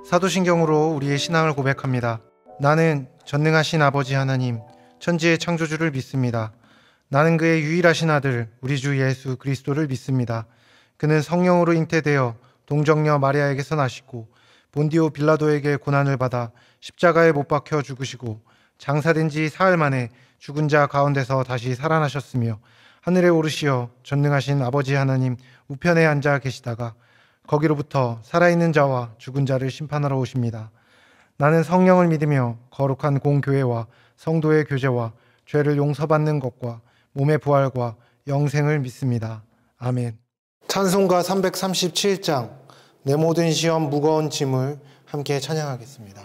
사도신경으로 우리의 신앙을 고백합니다. 나는 전능하신 아버지 하나님, 천지의 창조주를 믿습니다. 나는 그의 유일하신 아들, 우리 주 예수 그리스도를 믿습니다. 그는 성령으로 잉태되어 동정녀 마리아에게서 나시고 본디오 빌라도에게 고난을 받아 십자가에 못 박혀 죽으시고 장사된 지 사흘 만에 죽은 자 가운데서 다시 살아나셨으며 하늘에 오르시어 전능하신 아버지 하나님 우편에 앉아 계시다가 거기로부터 살아있는 자와 죽은 자를 심판하러 오십니다. 나는 성령을 믿으며 거룩한 공교회와 성도의 교제와 죄를 용서받는 것과 몸의 부활과 영생을 믿습니다. 아멘. 찬송가 337장 내 모든 시험 무거운 짐을 함께 찬양하겠습니다.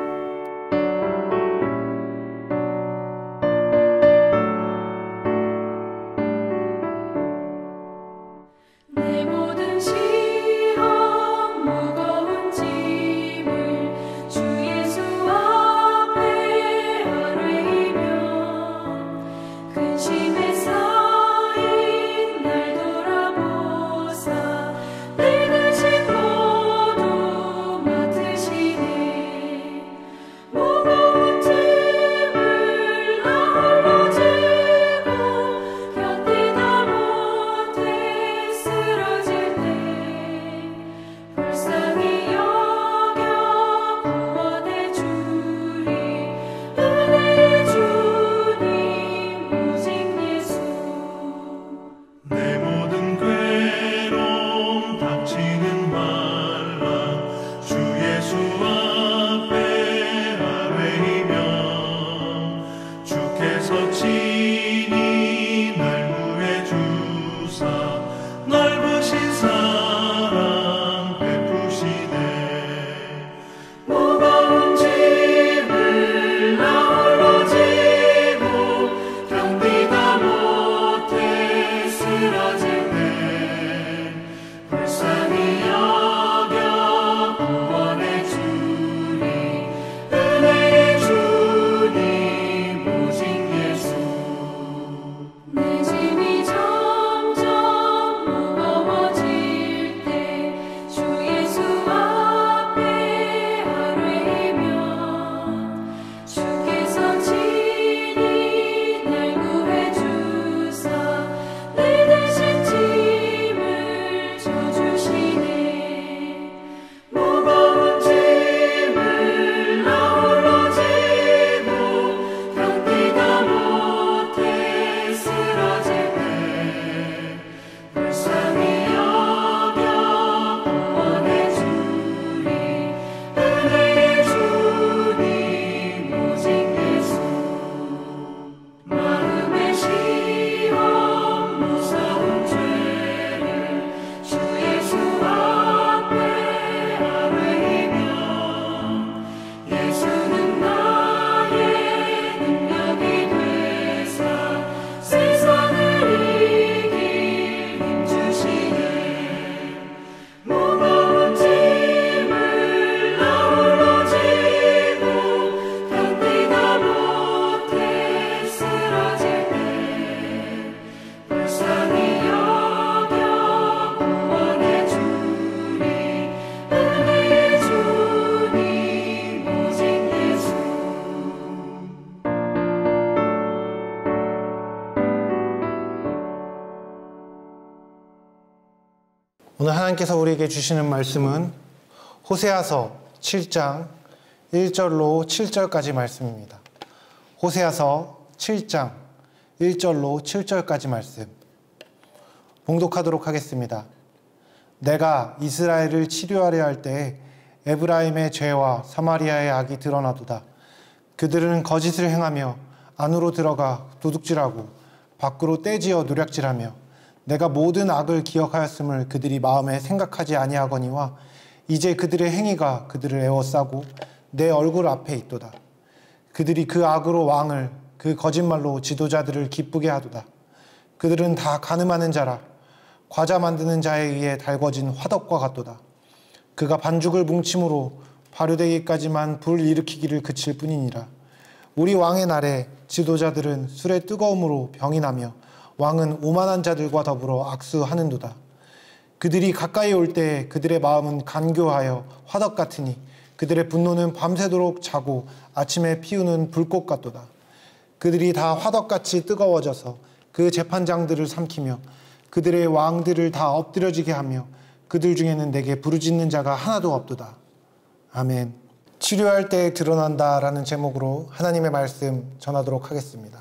오늘 하나님께서 우리에게 주시는 말씀은 호세아서 7장 1절로 7절까지 말씀입니다. 호세아서 7장 1절로 7절까지 말씀 봉독하도록 하겠습니다. 내가 이스라엘을 치료하려 할 때에 에브라임의 죄와 사마리아의 악이 드러나도다. 그들은 거짓을 행하며 안으로 들어가 도둑질하고 밖으로 떼지어 노략질하며 내가 모든 악을 기억하였음을 그들이 마음에 생각하지 아니하거니와 이제 그들의 행위가 그들을 에워싸고 내 얼굴 앞에 있도다. 그들이 그 악으로 왕을 그 거짓말로 지도자들을 기쁘게 하도다. 그들은 다 가늠하는 자라 과자 만드는 자에 의해 달궈진 화덕과 같도다. 그가 반죽을 뭉침으로 발효되기까지만 불 일으키기를 그칠 뿐이니라. 우리 왕의 날에 지도자들은 술의 뜨거움으로 병이 나며 왕은 오만한 자들과 더불어 악수하는도다. 그들이 가까이 올 때 그들의 마음은 간교하여 화덕 같으니 그들의 분노는 밤새도록 자고 아침에 피우는 불꽃 같도다. 그들이 다 화덕같이 뜨거워져서 그 재판장들을 삼키며 그들의 왕들을 다 엎드려지게 하며 그들 중에는 내게 부르짖는 자가 하나도 없도다. 아멘. 치료할 때 드러난다라는 제목으로 하나님의 말씀 전하도록 하겠습니다.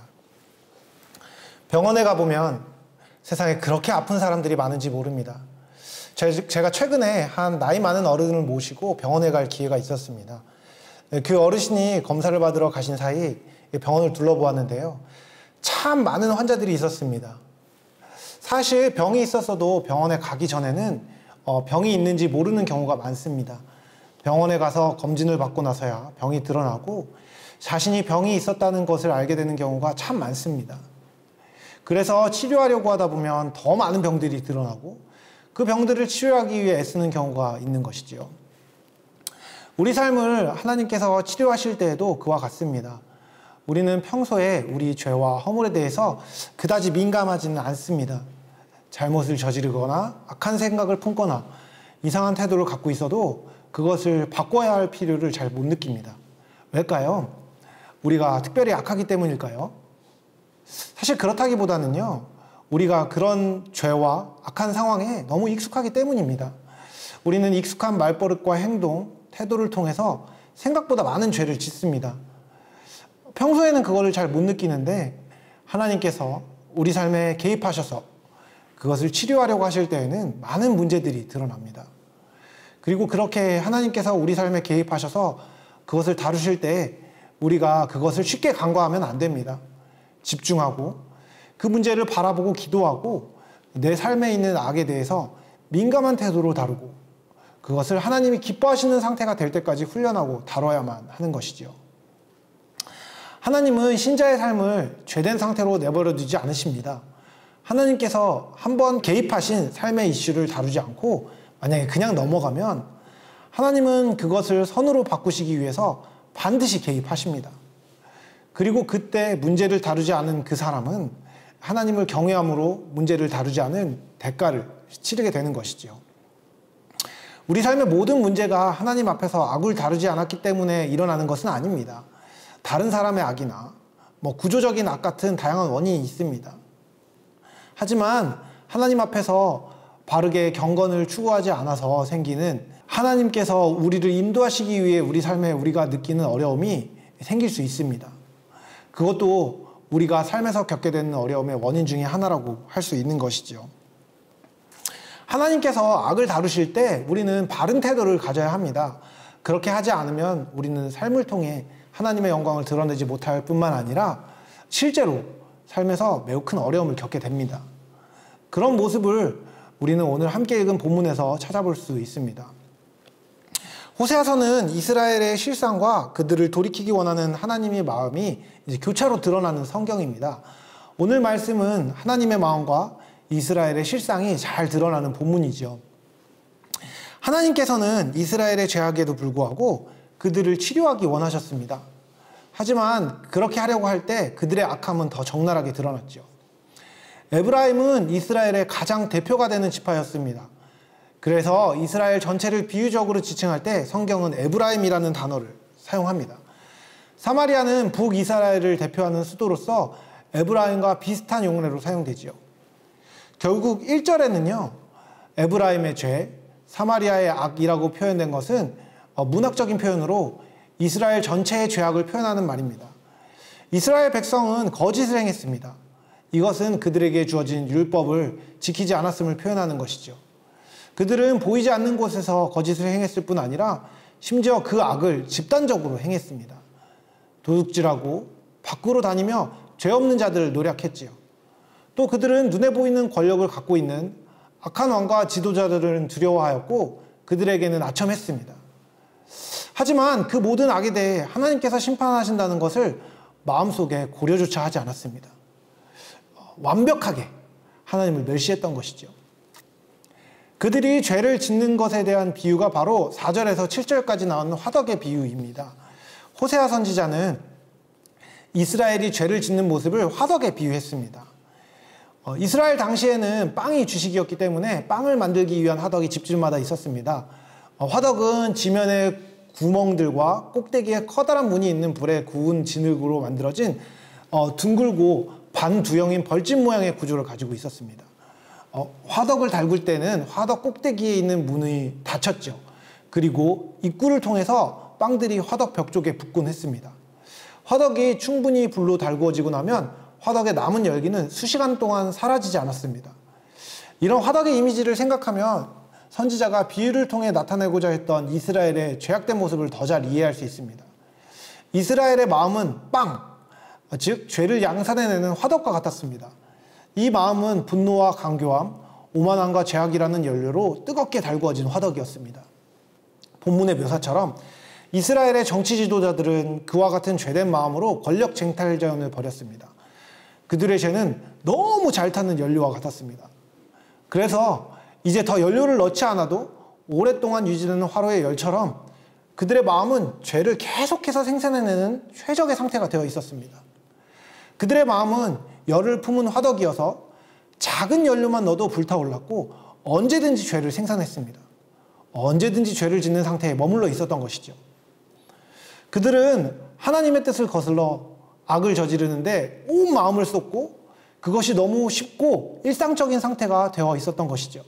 병원에 가보면 세상에 그렇게 아픈 사람들이 많은지 모릅니다. 제가 최근에 한 나이 많은 어른을 모시고 병원에 갈 기회가 있었습니다. 그 어르신이 검사를 받으러 가신 사이 병원을 둘러보았는데요. 참 많은 환자들이 있었습니다. 사실 병이 있었어도 병원에 가기 전에는 병이 있는지 모르는 경우가 많습니다. 병원에 가서 검진을 받고 나서야 병이 드러나고 자신이 병이 있었다는 것을 알게 되는 경우가 참 많습니다. 그래서 치료하려고 하다 보면 더 많은 병들이 드러나고 그 병들을 치료하기 위해 애쓰는 경우가 있는 것이지요. 우리 삶을 하나님께서 치료하실 때에도 그와 같습니다. 우리는 평소에 우리 죄와 허물에 대해서 그다지 민감하지는 않습니다. 잘못을 저지르거나 악한 생각을 품거나 이상한 태도를 갖고 있어도 그것을 바꿔야 할 필요를 잘 못 느낍니다. 왜일까요? 우리가 특별히 악하기 때문일까요? 사실 그렇다기보다는요, 우리가 그런 죄와 악한 상황에 너무 익숙하기 때문입니다. 우리는 익숙한 말버릇과 행동, 태도를 통해서 생각보다 많은 죄를 짓습니다. 평소에는 그거를 잘 못 느끼는데 하나님께서 우리 삶에 개입하셔서 그것을 치료하려고 하실 때에는 많은 문제들이 드러납니다. 그리고 그렇게 하나님께서 우리 삶에 개입하셔서 그것을 다루실 때 우리가 그것을 쉽게 간과하면 안 됩니다. 집중하고 그 문제를 바라보고 기도하고 내 삶에 있는 악에 대해서 민감한 태도로 다루고 그것을 하나님이 기뻐하시는 상태가 될 때까지 훈련하고 다뤄야만 하는 것이지요. 하나님은 신자의 삶을 죄된 상태로 내버려 두지 않으십니다. 하나님께서 한번 개입하신 삶의 이슈를 다루지 않고 만약에 그냥 넘어가면 하나님은 그것을 선으로 바꾸시기 위해서 반드시 개입하십니다. 그리고 그때 문제를 다루지 않은 그 사람은 하나님을 경외함으로 문제를 다루지 않은 대가를 치르게 되는 것이지요. 우리 삶의 모든 문제가 하나님 앞에서 악을 다루지 않았기 때문에 일어나는 것은 아닙니다. 다른 사람의 악이나 구조적인 악 같은 다양한 원인이 있습니다. 하지만 하나님 앞에서 바르게 경건을 추구하지 않아서 생기는 하나님께서 우리를 인도하시기 위해 우리 삶에 우리가 느끼는 어려움이 생길 수 있습니다. 그것도 우리가 삶에서 겪게 되는 어려움의 원인 중에 하나라고 할 수 있는 것이죠. 하나님께서 악을 다루실 때 우리는 바른 태도를 가져야 합니다. 그렇게 하지 않으면 우리는 삶을 통해 하나님의 영광을 드러내지 못할 뿐만 아니라 실제로 삶에서 매우 큰 어려움을 겪게 됩니다. 그런 모습을 우리는 오늘 함께 읽은 본문에서 찾아볼 수 있습니다. 호세아서는 이스라엘의 실상과 그들을 돌이키기 원하는 하나님의 마음이 이제 교차로 드러나는 성경입니다. 오늘 말씀은 하나님의 마음과 이스라엘의 실상이 잘 드러나는 본문이죠. 하나님께서는 이스라엘의 죄악에도 불구하고 그들을 치료하기 원하셨습니다. 하지만 그렇게 하려고 할 때 그들의 악함은 더 적나라하게 드러났죠. 에브라임은 이스라엘의 가장 대표가 되는 지파였습니다. 그래서 이스라엘 전체를 비유적으로 지칭할 때 성경은 에브라임이라는 단어를 사용합니다. 사마리아는 북이스라엘을 대표하는 수도로서 에브라임과 비슷한 용례로 사용되지요. 결국 1절에는요, 에브라임의 죄, 사마리아의 악이라고 표현된 것은 문학적인 표현으로 이스라엘 전체의 죄악을 표현하는 말입니다. 이스라엘 백성은 거짓을 행했습니다. 이것은 그들에게 주어진 율법을 지키지 않았음을 표현하는 것이죠. 그들은 보이지 않는 곳에서 거짓을 행했을 뿐 아니라 심지어 그 악을 집단적으로 행했습니다. 도둑질하고 밖으로 다니며 죄 없는 자들을 노략했지요. 또 그들은 눈에 보이는 권력을 갖고 있는 악한 왕과 지도자들은 두려워하였고 그들에게는 아첨했습니다. 하지만 그 모든 악에 대해 하나님께서 심판하신다는 것을 마음속에 고려조차 하지 않았습니다. 완벽하게 하나님을 멸시했던 것이죠. 그들이 죄를 짓는 것에 대한 비유가 바로 4절에서 7절까지 나오는 화덕의 비유입니다. 호세아 선지자는 이스라엘이 죄를 짓는 모습을 화덕에 비유했습니다. 이스라엘 당시에는 빵이 주식이었기 때문에 빵을 만들기 위한 화덕이 집집마다 있었습니다. 화덕은 지면에 구멍들과 꼭대기에 커다란 문이 있는 불에 구운 진흙으로 만들어진 둥글고 반두형인 벌집 모양의 구조를 가지고 있었습니다. 화덕을 달굴 때는 화덕 꼭대기에 있는 문이 닫혔죠. 그리고 입구를 통해서 빵들이 화덕 벽 쪽에 붙곤 했습니다. 화덕이 충분히 불로 달구어지고 나면 화덕의 남은 열기는 수시간 동안 사라지지 않았습니다. 이런 화덕의 이미지를 생각하면 선지자가 비유를 통해 나타내고자 했던 이스라엘의 죄악된 모습을 더 잘 이해할 수 있습니다. 이스라엘의 마음은 빵, 즉 죄를 양산해내는 화덕과 같았습니다. 이 마음은 분노와 강교함, 오만함과 죄악이라는 연료로 뜨겁게 달구어진 화덕이었습니다. 본문의 묘사처럼 이스라엘의 정치 지도자들은 그와 같은 죄된 마음으로 권력 쟁탈전을 벌였습니다. 그들의 죄는 너무 잘 타는 연료와 같았습니다. 그래서 이제 더 연료를 넣지 않아도 오랫동안 유지되는 화로의 열처럼 그들의 마음은 죄를 계속해서 생산해내는 최적의 상태가 되어 있었습니다. 그들의 마음은 열을 품은 화덕이어서 작은 연료만 넣어도 불타올랐고 언제든지 죄를 생산했습니다. 언제든지 죄를 짓는 상태에 머물러 있었던 것이죠. 그들은 하나님의 뜻을 거슬러 악을 저지르는데 온 마음을 쏟고 그것이 너무 쉽고 일상적인 상태가 되어 있었던 것이죠.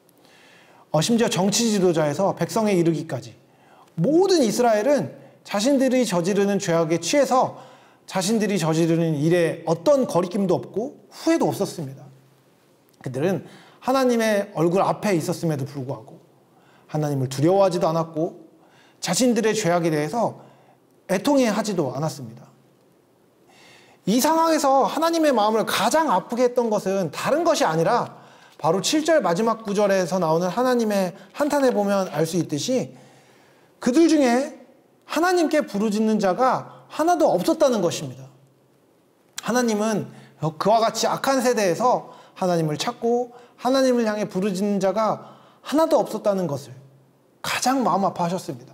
심지어 정치 지도자에서 백성에 이르기까지 모든 이스라엘은 자신들이 저지르는 죄악에 취해서 자신들이 저지르는 일에 어떤 거리낌도 없고 후회도 없었습니다. 그들은 하나님의 얼굴 앞에 있었음에도 불구하고 하나님을 두려워하지도 않았고 자신들의 죄악에 대해서 애통해하지도 않았습니다. 이 상황에서 하나님의 마음을 가장 아프게 했던 것은 다른 것이 아니라 바로 7절 마지막 구절에서 나오는 하나님의 한탄에 보면 알 수 있듯이 그들 중에 하나님께 부르짖는 자가 하나도 없었다는 것입니다. 하나님은 그와 같이 악한 세대에서 하나님을 찾고 하나님을 향해 부르짖는 자가 하나도 없었다는 것을 가장 마음 아파하셨습니다.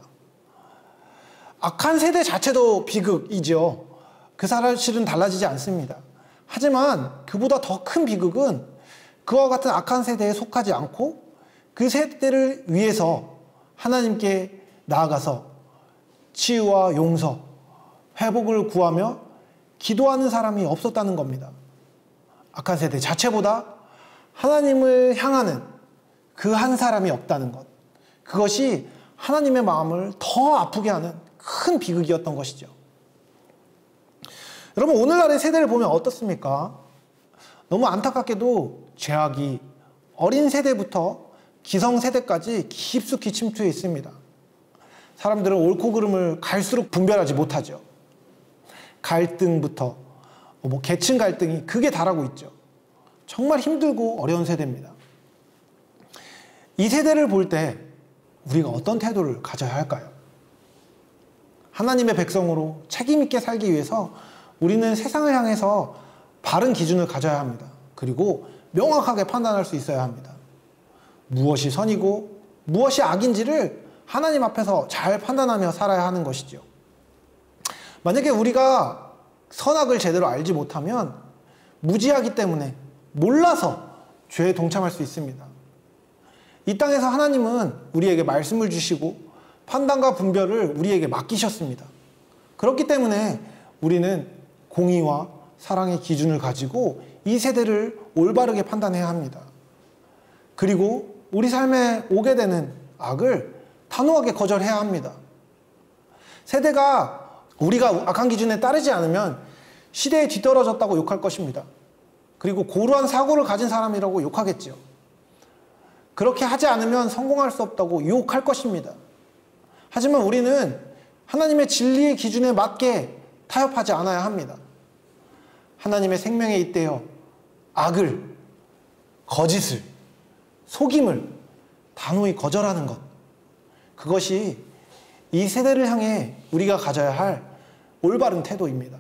악한 세대 자체도 비극이죠. 그 사실은 달라지지 않습니다. 하지만 그보다 더 큰 비극은 그와 같은 악한 세대에 속하지 않고 그 세대를 위해서 하나님께 나아가서 치유와 용서, 회복을 구하며 기도하는 사람이 없었다는 겁니다. 악한 세대 자체보다 하나님을 향하는 그 한 사람이 없다는 것. 그것이 하나님의 마음을 더 아프게 하는 큰 비극이었던 것이죠. 여러분, 오늘날의 세대를 보면 어떻습니까? 너무 안타깝게도 죄악이 어린 세대부터 기성세대까지 깊숙이 침투해 있습니다. 사람들은 옳고 그름을 갈수록 분별하지 못하죠. 갈등부터 계층 갈등이 극에 달하고 있죠. 정말 힘들고 어려운 세대입니다. 이 세대를 볼 때 우리가 어떤 태도를 가져야 할까요? 하나님의 백성으로 책임 있게 살기 위해서 우리는 세상을 향해서 바른 기준을 가져야 합니다. 그리고 명확하게 판단할 수 있어야 합니다. 무엇이 선이고 무엇이 악인지를 하나님 앞에서 잘 판단하며 살아야 하는 것이죠. 만약에 우리가 선악을 제대로 알지 못하면 무지하기 때문에 몰라서 죄에 동참할 수 있습니다. 이 땅에서 하나님은 우리에게 말씀을 주시고 판단과 분별을 우리에게 맡기셨습니다. 그렇기 때문에 우리는 공의와 사랑의 기준을 가지고 이 세대를 올바르게 판단해야 합니다. 그리고 우리 삶에 오게 되는 악을 단호하게 거절해야 합니다. 세대가 우리가 악한 기준에 따르지 않으면 시대에 뒤떨어졌다고 욕할 것입니다. 그리고 고루한 사고를 가진 사람이라고 욕하겠죠. 그렇게 하지 않으면 성공할 수 없다고 유혹할 것입니다. 하지만 우리는 하나님의 진리의 기준에 맞게 타협하지 않아야 합니다. 하나님의 생명에 잇대어 악을, 거짓을, 속임을 단호히 거절하는 것. 그것이 이 세대를 향해 우리가 가져야 할 올바른 태도입니다.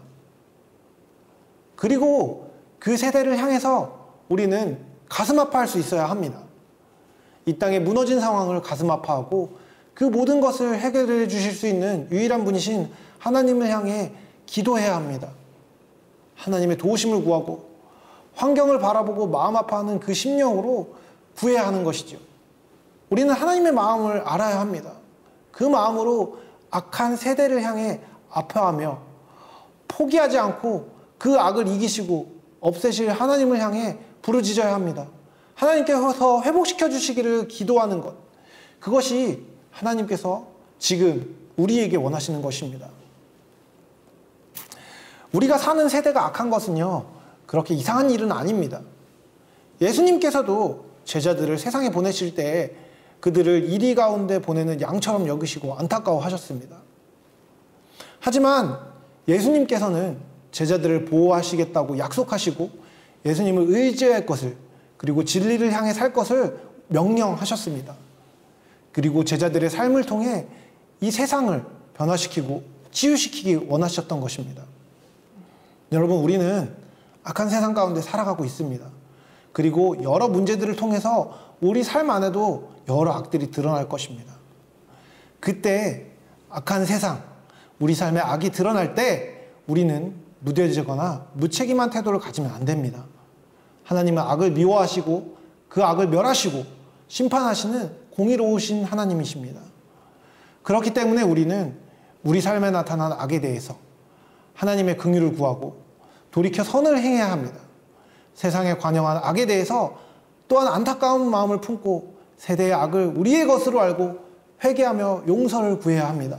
그리고 그 세대를 향해서 우리는 가슴 아파할 수 있어야 합니다. 이 땅에 무너진 상황을 가슴 아파하고 그 모든 것을 해결해 주실 수 있는 유일한 분이신 하나님을 향해 기도해야 합니다. 하나님의 도우심을 구하고 환경을 바라보고 마음 아파하는 그 심령으로 구해야 하는 것이죠. 우리는 하나님의 마음을 알아야 합니다. 그 마음으로 악한 세대를 향해 아파하며 포기하지 않고 그 악을 이기시고 없애실 하나님을 향해 부르짖어야 합니다. 하나님께서 회복시켜 주시기를 기도하는 것, 그것이 하나님께서 지금 우리에게 원하시는 것입니다. 우리가 사는 세대가 악한 것은요, 그렇게 이상한 일은 아닙니다. 예수님께서도 제자들을 세상에 보내실 때 그들을 이리 가운데 보내는 양처럼 여기시고 안타까워하셨습니다. 하지만 예수님께서는 제자들을 보호하시겠다고 약속하시고 예수님을 의지할 것을, 그리고 진리를 향해 살 것을 명령하셨습니다. 그리고 제자들의 삶을 통해 이 세상을 변화시키고 치유시키기 원하셨던 것입니다. 여러분, 우리는 악한 세상 가운데 살아가고 있습니다. 그리고 여러 문제들을 통해서 우리 삶 안에도 여러 악들이 드러날 것입니다. 그때 악한 세상, 우리 삶에 악이 드러날 때 우리는 무뎌지거나 무책임한 태도를 가지면 안 됩니다. 하나님은 악을 미워하시고 그 악을 멸하시고 심판하시는 공의로우신 하나님이십니다. 그렇기 때문에 우리는 우리 삶에 나타난 악에 대해서 하나님의 긍휼을 구하고 돌이켜 선을 행해야 합니다. 세상에 관영한 악에 대해서 또한 안타까운 마음을 품고 세대의 악을 우리의 것으로 알고 회개하며 용서를 구해야 합니다.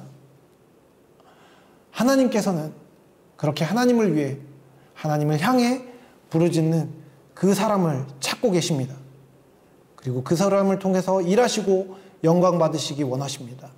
하나님께서는 그렇게 하나님을 위해, 하나님을 향해 부르짖는 그 사람을 찾고 계십니다. 그리고 그 사람을 통해서 일하시고 영광 받으시기 원하십니다.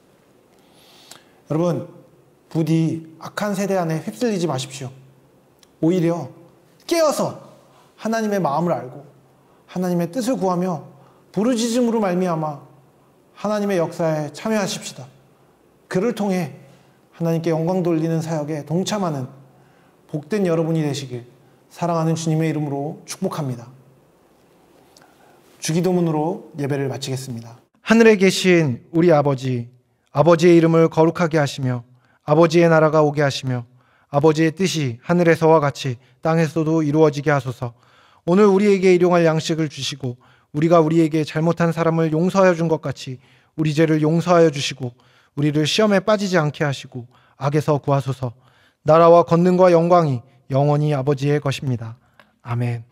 여러분, 부디 악한 세대 안에 휩쓸리지 마십시오. 오히려 깨어서 하나님의 마음을 알고 하나님의 뜻을 구하며 부르짖음으로 말미암아 하나님의 역사에 참여하십시다. 그를 통해 하나님께 영광 돌리는 사역에 동참하는 복된 여러분이 되시길 사랑하는 주님의 이름으로 축복합니다. 주기도문으로 예배를 마치겠습니다. 하늘에 계신 우리 아버지, 아버지의 이름을 거룩하게 하시며 아버지의 나라가 오게 하시며 아버지의 뜻이 하늘에서와 같이 땅에서도 이루어지게 하소서. 오늘 우리에게 일용할 양식을 주시고 우리가 우리에게 잘못한 사람을 용서하여 준 것 같이 우리 죄를 용서하여 주시고 우리를 시험에 빠지지 않게 하시고 악에서 구하소서. 나라와 권능과 영광이 영원히 아버지의 것입니다. 아멘.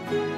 네.